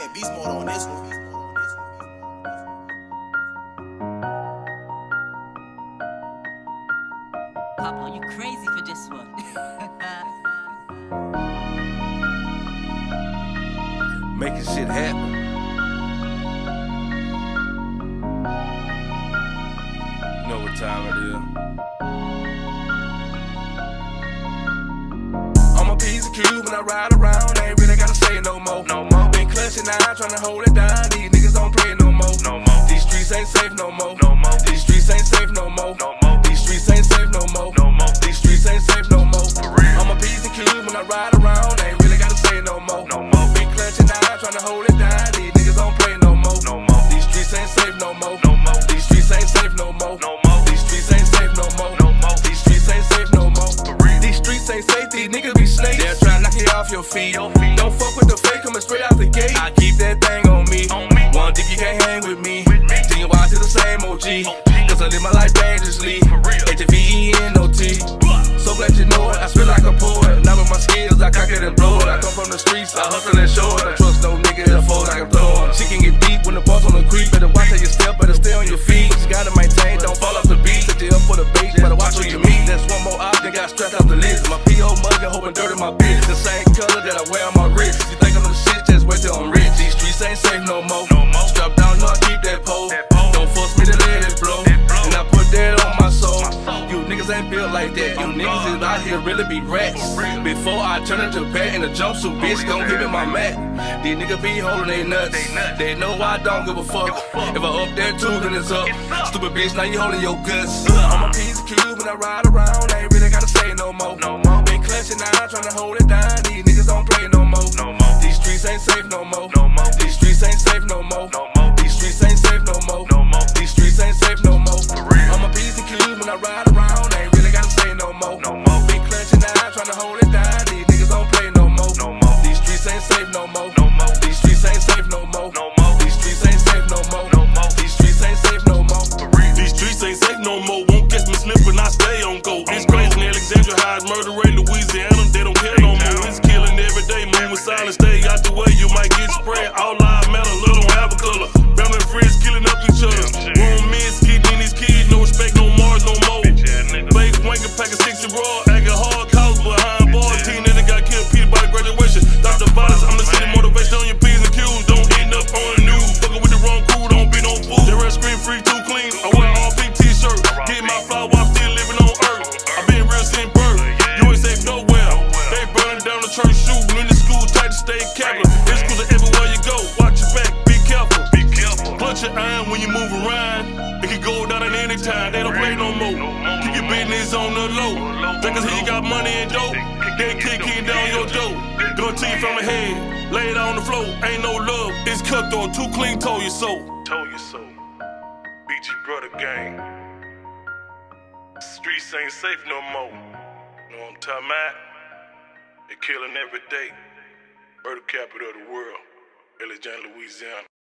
went beast mode on this one. Pablo, you crazy for this one. Making shit happen. You know what time it is. I'm a piece of cube when I ride around. Ain't really gotta say no more. Been clutching now, tryna hold it down. These niggas don't play no more. These streets ain't safe no more. These streets ain't safe no more. These streets ain't safe no more. These streets ain't safe no more. I'm a piece of cube when I ride around. Ain't really gotta say no more. Been clutching now, tryna hold it down. These niggas don't play no more. These streets ain't safe no more. These streets ain't safe no more. These streets ain't safe no more. These streets ain't safe no more. These streets ain't safe. These niggas be snakes. They'll try to knock you off your feet. Don't fuck with the fake coming straight out the gate. I keep that thing on me. One deep, you can't hang with me. Genuine to the same OG. Cause I live my life dangerously. HVENOT. So glad you know it. I spit like a poet. Now with my skills, I cock it and blow it. I come from the streets, I hustle and show it. I trust no nigga in the fold, I can throw it. She can get deep when the boss on the creep. Better watch how you step, better stay on your feet. You gotta maintain, don't fall off the beat. Set you up for the bait, better watch who you meet. That's one more option, got stressed out the list. My P.O. muggin', hoping dirt in my bitch. The same color that I wear on my wrist. You think I'm the shit, just wait till I'm rich. These streets ain't safe no more. Strap down, no, I keep that pole. Don't force me to let it blow. And I put that on my soul. You niggas ain't built like that. You niggas is out here really be rats. Before I turn into a bat in a jumpsuit, bitch, gon' give me my mat. These niggas be holding they nuts. They know I don't give a fuck. If I up there too, then it's up. Stupid bitch, now you holding your guts. I'm a piece of cube when I ride around. Ain't really gotta say no more. Been clutching now, tryna hold it down. These niggas don't play no more. These streets ain't safe no more. These streets ain't safe no more. These streets ain't safe no more. These streets ain't safe no more. I'm a piece of cube when I ride around. Ain't really gotta say no more. Been clutching now, tryna hold it down. These niggas don't play no more. These streets ain't safe no more. These streets ain't safe no more. These streets ain't safe no more. These streets ain't safe no more. These streets ain't safe no more. Won't catch me slipping, I stay on go. It's crazy in Alexandria, High, murder rate, Louisiana. They don't care no more. It's killing every day. Moving silent, stay out the way. You might get sprayed. All lives matter, little don't have a color. Family and friends killing up each other. Grown men skidding these kids. No respect, no Mars, no more. Fake wanking, packing 60 raw. Acting hard, cause behind bars. Teen nigga got killed, Peter by the graduation. Dr. Violence, I'm the city motivation on your P's and Q's. Don't end up on the news. Fucking with the wrong crew, don't be no fool. They rap screen free, too clean. I wear all pink t-shirt. Get my flower, I'm still living on earth. I been real since birth. You ain't safe nowhere. They burning down the church, shooting in the school, tight to stay capital. It's cruising everywhere you go. Watch your back, be careful. Clutch your iron when you move around. It can go down at any time. They don't play no more. Keep your business on the low. Thinkers here you got money and dope. They kicking down your door. Gun to you from the head. Lay it on the floor. Ain't no love. It's cutthroat. Too clean. Told you so. Told you so. BG brother gang. Streets ain't safe no more. Know what I'm talking about? They killing every day. Murder capital of the world. Alexandria, Louisiana.